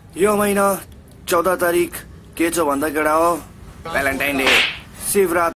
यो महिना 14 तारिक के छ भन्दा केटा हो भ्यालेन्टाइन डे शिवरात